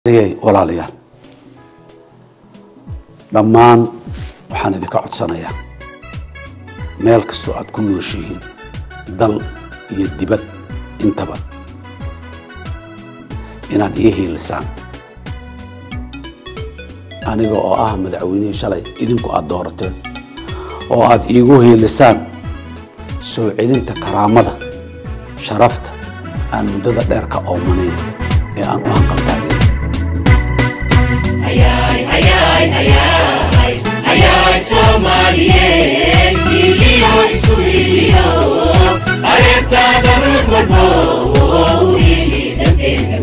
walaalayaal dhammaan waxaan idinka codsanayaa meel kastoo aad ku nooshihiin dal iyo dibad intaba inaad ii hiilisaan aniga oo ah madaxweynihii shalay idinku aad doorateen oo aad iigu hiilisaan soo celinta karaamada sharafta aan muddada dheer ka oomanayn ee aan u hanqaltaagay Ayay Soomaaliyeed iliyo isu iliyo areertada ruux walbo ili danteena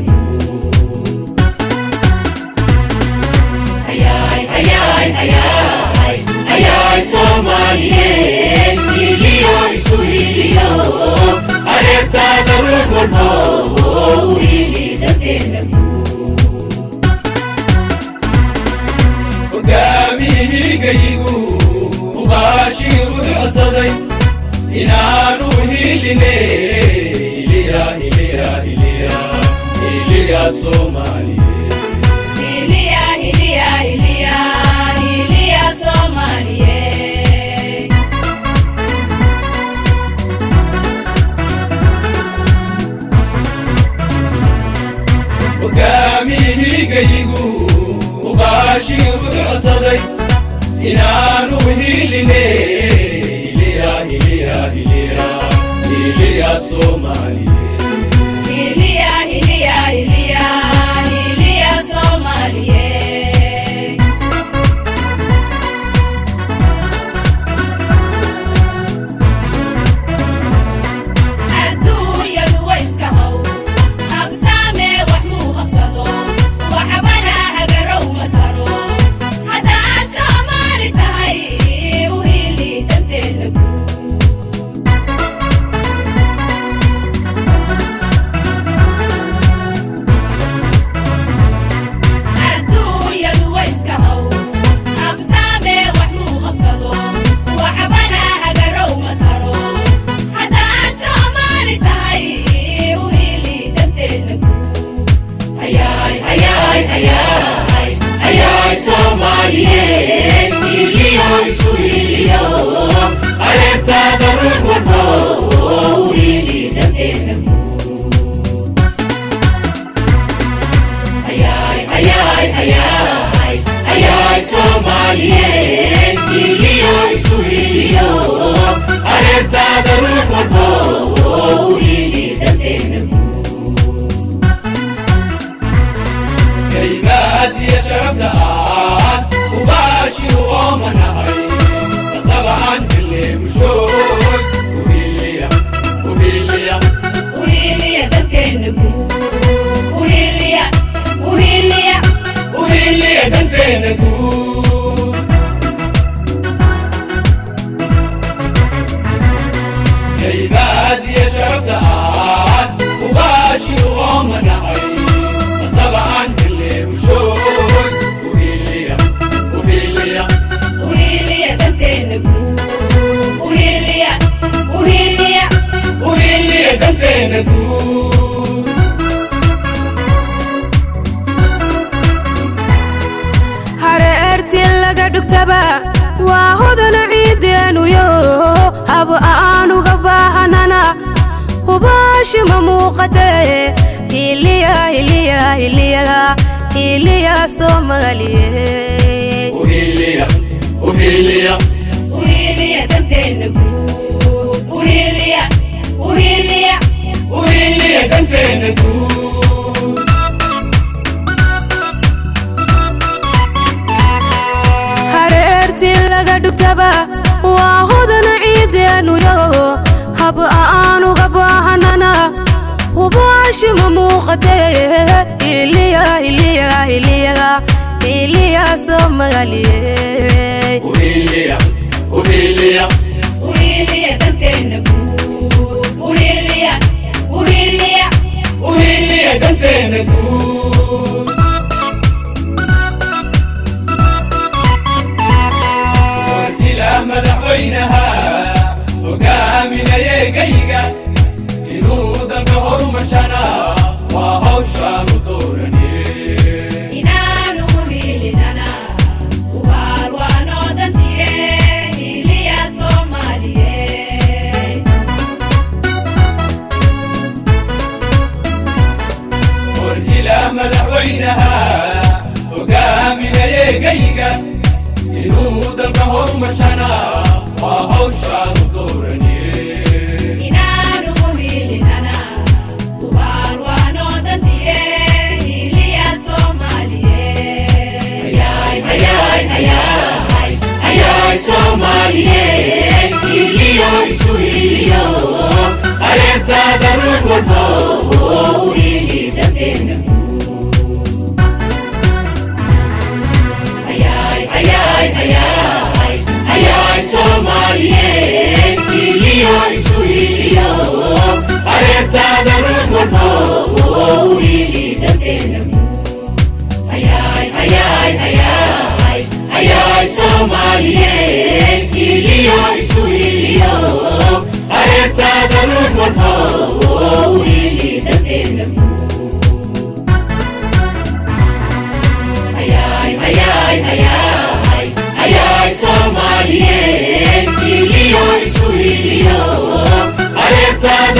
Ayay Soomaaliyeed iliyo isu iliyo areertada ruux walbo ili danteena gaygu mubashir ucsaday inaanu hiline iliya Soomaaliyeed hogaamihi gaygu mubashir ucsaday inaanu hiline iliya Soomaaliyeed inuu dalka horumarshana waa hawshaanu dooranee وينها وقامي يجيجا ينود القهر مشانا وهو شان دورني إنانو هيلنا وباروانو دنتيه هيليا سوماليه هياي هياي هياي هياي سوماليه هيليو إسو هيليو أريتا دروب ودو هيلي دنتينكو هياي هياي هياي هياي سوماليه هيليو إسو هيليو أريتا دروب ودو هيلي دنتينكو هياي هياي هياي هياي سوماليه هيليو إسو هيليو أريتا دروب ودو هيلي دنتينكو هياي هياي هياي هياي سوماليه هيليو إسو هيليو أريتا